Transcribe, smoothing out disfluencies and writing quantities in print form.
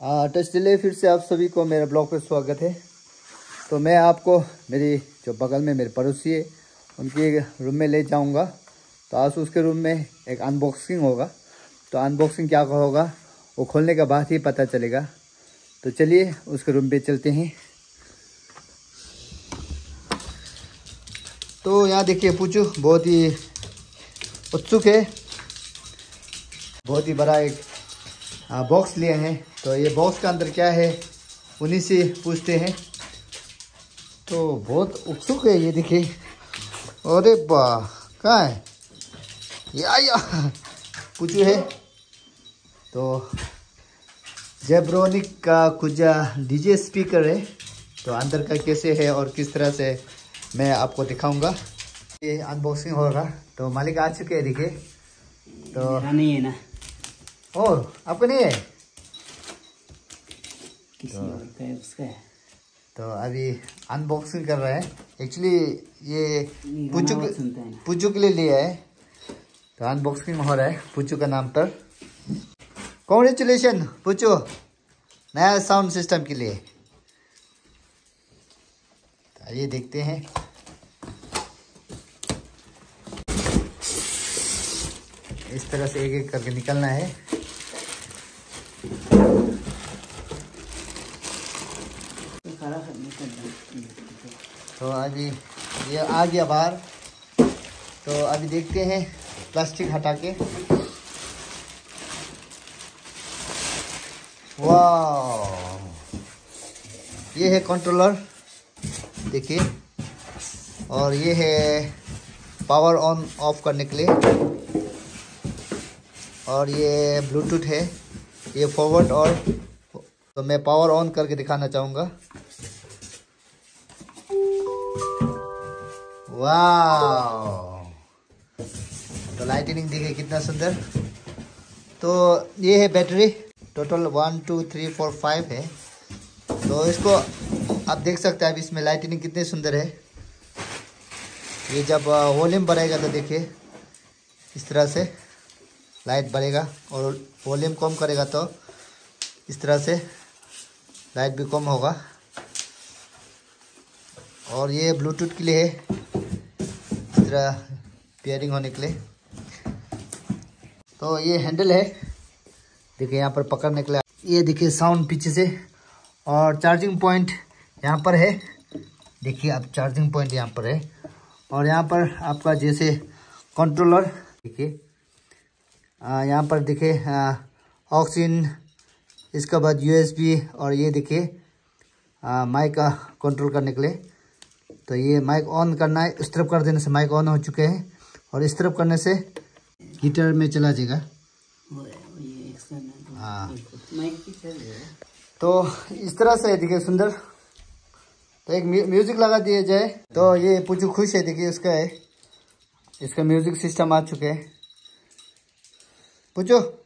Touch delay फिर से आप सभी को मेरे ब्लॉग पे स्वागत है। तो मैं आपको मेरी जो बगल में मेरे पड़ोसी है उनके रूम में ले जाऊंगा। तो आज उसके रूम में एक अनबॉक्सिंग होगा। तो अनबॉक्सिंग क्या होगा वो खोलने के बाद ही पता चलेगा। तो चलिए उसके रूम पे चलते हैं। तो यहाँ देखिए पूछू बहुत ही उत्सुक है, बहुत ही बड़ा एक बॉक्स लिए हैं। तो ये बॉक्स का अंदर क्या है उन्हीं से पूछते हैं। तो बहुत उत्सुक है ये देखिए। अरे वाह कहाँ है या पूछू है। तो जेब्रोनिक का कुछ डीजे स्पीकर है। तो अंदर का कैसे है और किस तरह से मैं आपको दिखाऊंगा। ये अनबॉक्सिंग होगा। तो मालिक आ चुके हैं देखिए। तो नहीं है ना, और आपको नहीं है किसी और का है, उसका है। तो अभी अनबॉक्सिंग कर रहे हैं। एक्चुअली ये पुच्चू के लिए लिया है। तो अनबॉक्सिंग हो रहा है पुच्चू का नाम पर। कॉन्ग्रेचुलेशन पुच्चू नया साउंड सिस्टम के लिए। तो आइए देखते हैं। इस तरह से एक एक करके निकलना है। तो अभी ये आ गया बाहर। तो अभी देखते हैं प्लास्टिक हटा के। वाह ये है कंट्रोलर देखिए। और ये है पावर ऑन ऑफ करने के लिए। और ये ब्लूटूथ है, ये फॉरवर्ड और। तो मैं पावर ऑन करके दिखाना चाहूँगा। वाह तो लाइटिंग देखिए कितना सुंदर। तो ये है बैटरी, टोटल 1 2 3 4 5 है। तो इसको आप देख सकते हैं अब इसमें लाइटिंग कितनी सुंदर है। ये जब वॉल्यूम बढ़ेगा तो देखिए इस तरह से लाइट बढ़ेगा, और वॉल्यूम कम करेगा तो इस तरह से लाइट भी कम होगा। और ये ब्लूटूथ के लिए है, इस तरह पेयरिंग होने के लिए। तो ये हैंडल है देखिए यहाँ पर पकड़ने के लिए। ये देखिए साउंड पीछे से। और चार्जिंग पॉइंट यहाँ पर है देखिए। अब चार्जिंग पॉइंट यहाँ पर है। और यहाँ पर आपका जैसे कंट्रोलर देखिए यहाँ पर देखिए ऑक्स इन, इसके बाद USB। और ये देखिए माइक का कंट्रोल करने के लिए। तो ये माइक ऑन करना है, इस तरफ कर देने से माइक ऑन हो चुके हैं, और इस तरफ करने से हीटर में चला जाएगा। हाँ तो इस तरह से देखिए सुंदर। तो एक म्यूजिक लगा दिया जाए। तो ये पूछू खुश है देखिए, उसका है, इसका म्यूजिक सिस्टम आ चुके हैं। पूछो